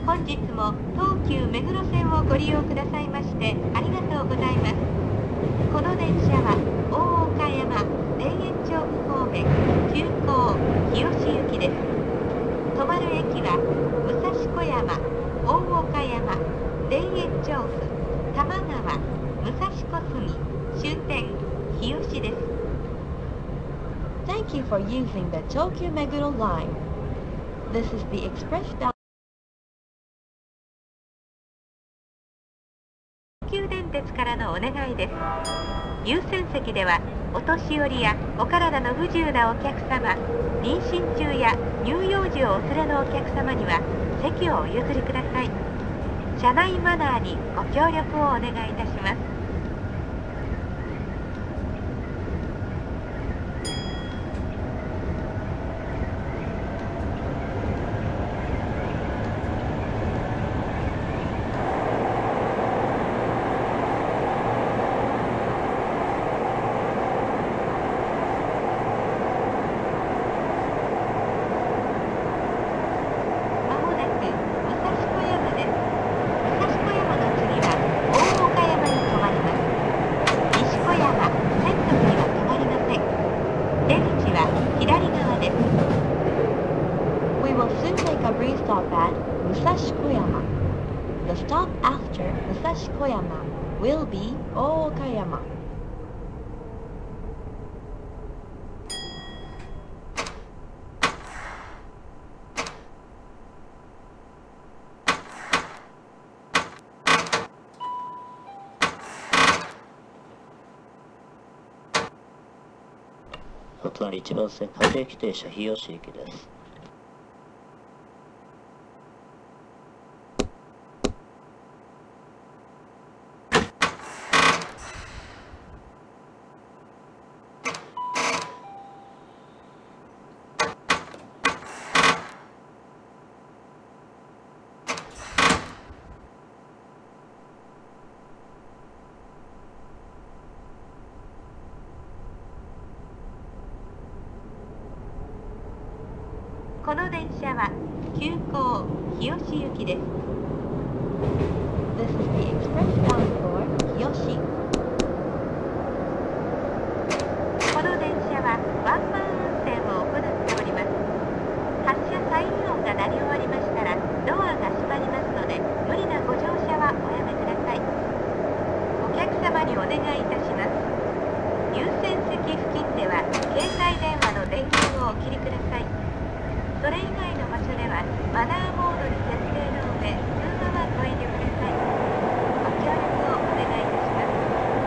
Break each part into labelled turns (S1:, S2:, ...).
S1: 本日も東急目黒線をご利用くださいましてありがとうございます。この電車は大岡山田園調布方面急行日吉行きです。止まる駅は武蔵小山、大岡山、田園調布、多摩川、武蔵小杉、終点日吉です。
S2: Thank you for using the Tokyo Meguro line. This is the express bound.
S1: 東急電鉄からのお願いです。優先席ではお年寄りやお体の不自由なお客様、妊娠中や乳幼児をお連れのお客様には席をお譲りください。車内マナーにご協力をお願いいたします。
S2: We will soon make a brief stop at Musashikoyama. The stop after Musashikoyama will be Ookayama.
S3: お隣1番線各駅停車日吉駅です。
S1: この電車は急行日吉行きです。
S2: This is the express bound for Hiyoshi.
S1: この電車はワンマン運転を行っております。発車サイン音が鳴り終わりましたらドアが閉まりますので無理なご乗車はおやめください。お客様にお願いいたします。優先席付近では携帯電話の電源をお切りください。それ以外の場所ではマナーモードに設定の上、通話はご遠慮ください。ご協力をお願いいたします。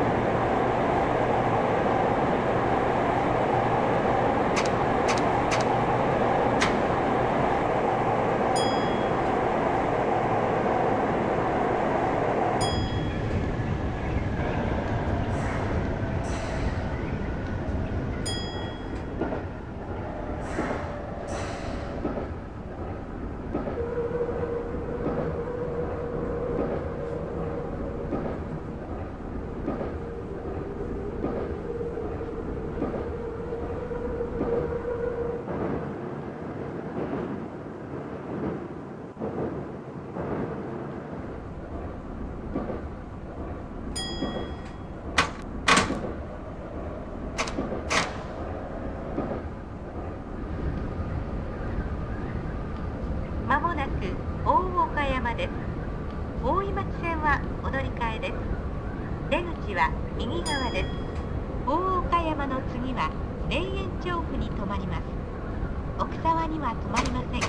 S1: まもなく大岡山です。大井町線はお乗り換えです。出口は右側です。大岡山の次は田園調布に停まります。奥沢には止まりません。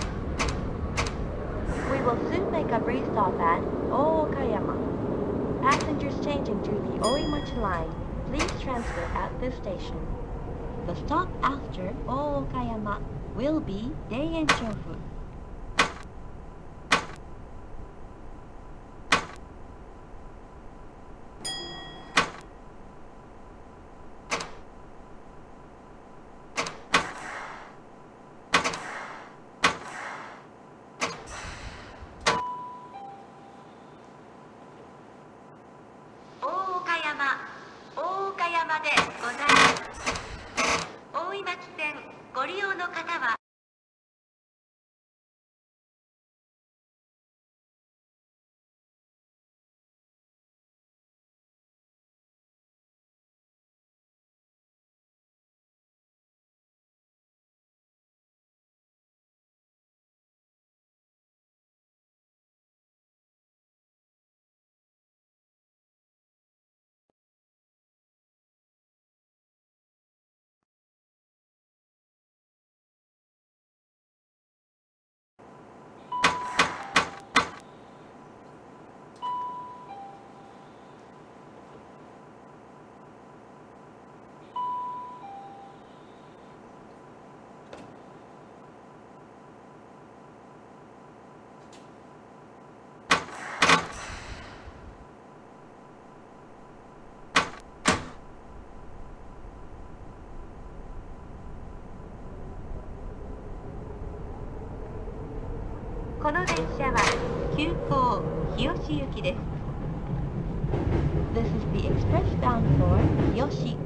S2: We will soon make a brief stop at Ookayama. Passengers changing to the Oimachi line, please transfer at this station. The stop after Ookayama will be Deienchofu.
S1: この電車は急行日吉行きです。
S2: This is the express bound for Yoshi.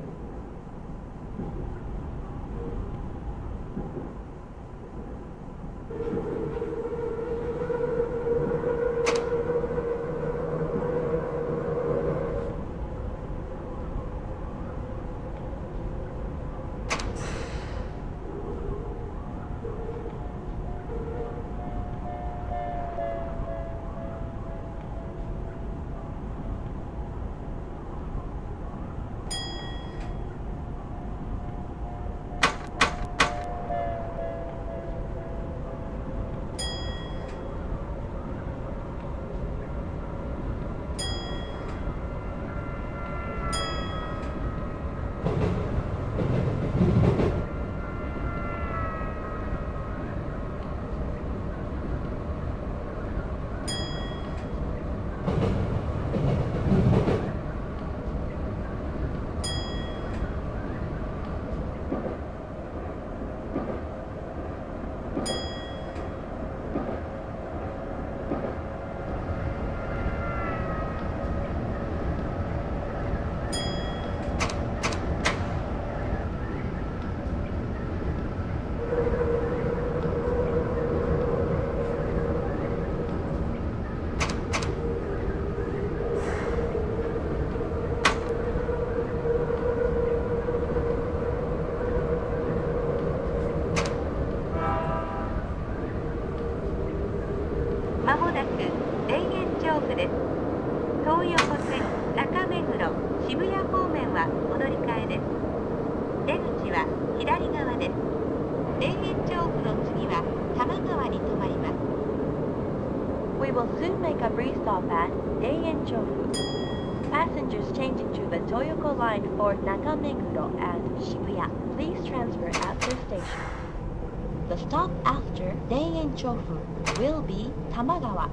S1: まもなく田園調布です。東横線中目黒渋谷方面はお乗り換えです。出口は左側です。田園調布の次は多摩川に停まります。
S2: We will soon make a brief stop at Daienchofu. Passengers changing to the Toyoko line for Nakameguro and Shibuya, please transfer at this station. The stop after Daienchofu will be Tamagawa.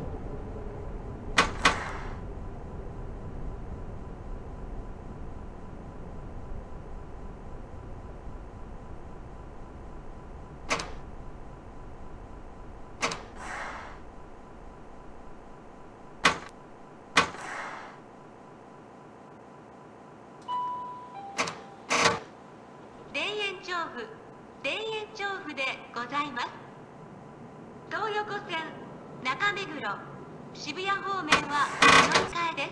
S1: 田園調布でございます。東横線中目黒渋谷方面はお乗り換えです。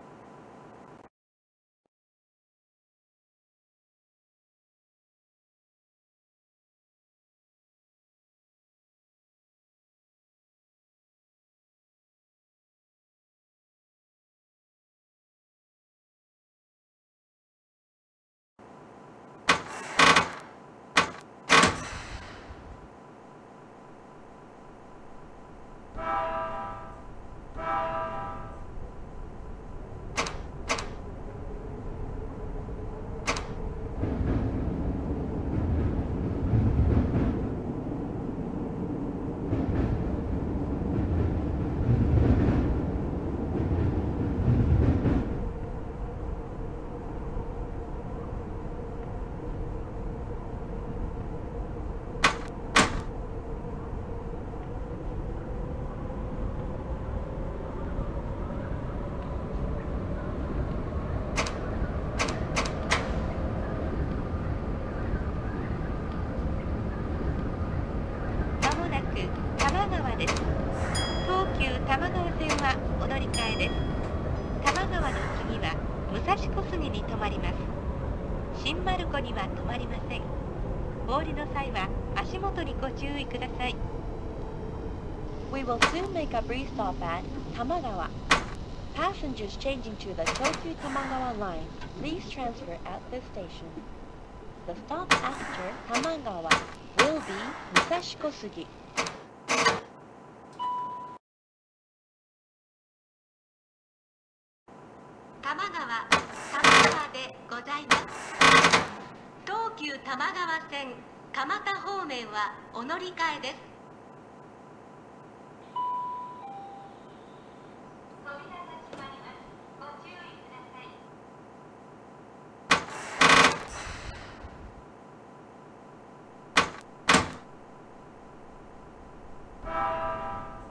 S1: 多摩川です。東急多摩川線はお乗り換えです。多摩川の次は武蔵小杉に停まります。新丸子には止まりません。お降りの際は足元にご注意ください。
S2: We will soon make a brief stop at Tamagawa. Passengers changing to the Tokyu Tamagawa line, please transfer at this station. The stop after Tamagawa will be Musashikosugi.
S1: 多摩川でございます。東急多摩川線蒲田方面はお乗り換えです。扉が閉まります。ご注意ください。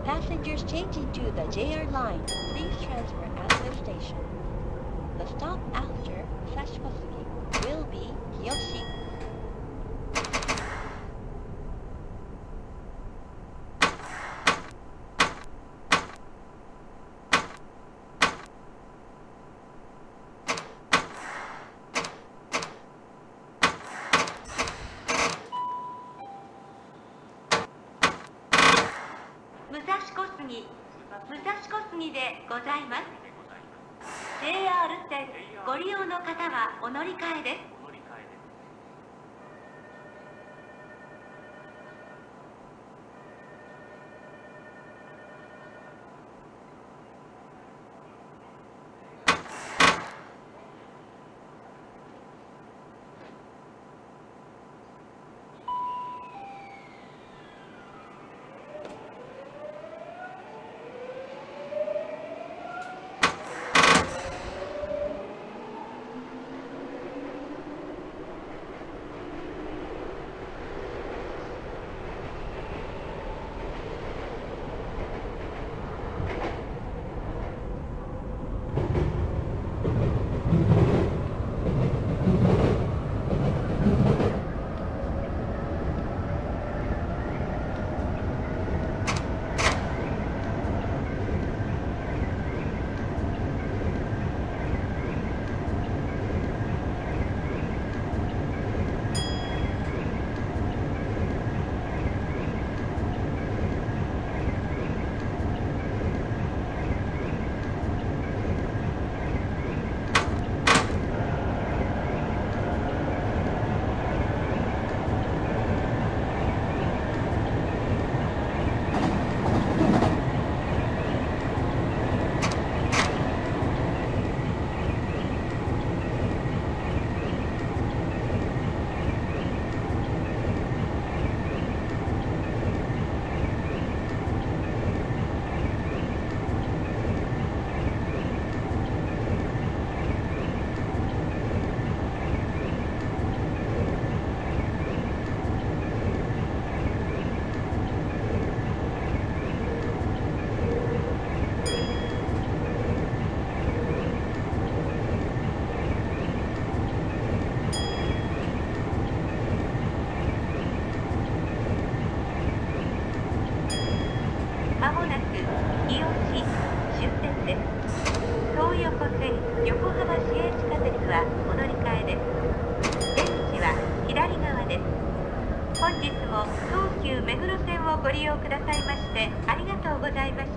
S2: Passengers changing to the JR line, please transfer at this station. The stop after Sashikosugi will be Kiyoshi.
S1: 武蔵小杉でございます。JR 線ご利用の方はお乗り換えです。まもなく日吉終点です。東横線横浜市営地下鉄はお乗り換えです。出口は左側です。本日も東急目黒線をご利用くださいましてありがとうございました。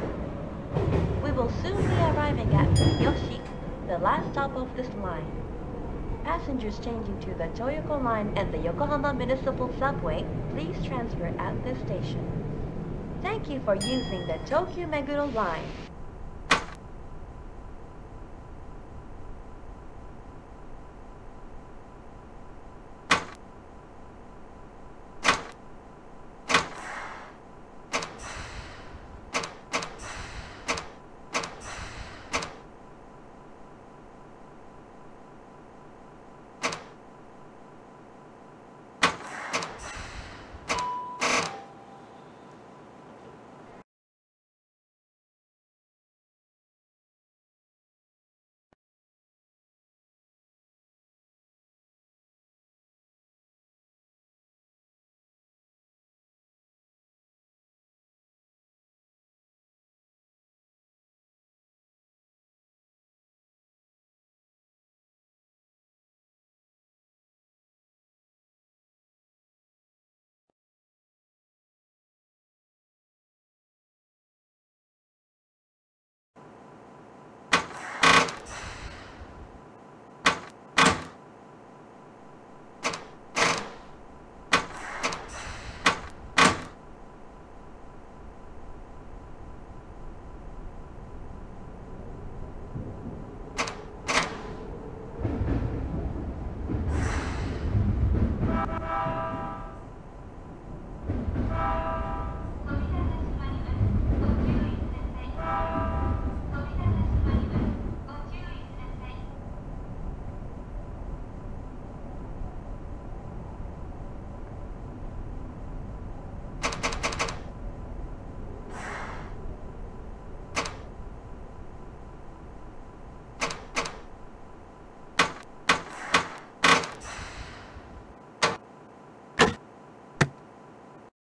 S2: We will soon be arriving at Yoshi, the last stop of this line. Passengers changing to the Toyoko line and the Yokohama Municipal Subway, please transfer at this station. Thank you for using the Tokyu Meguro line.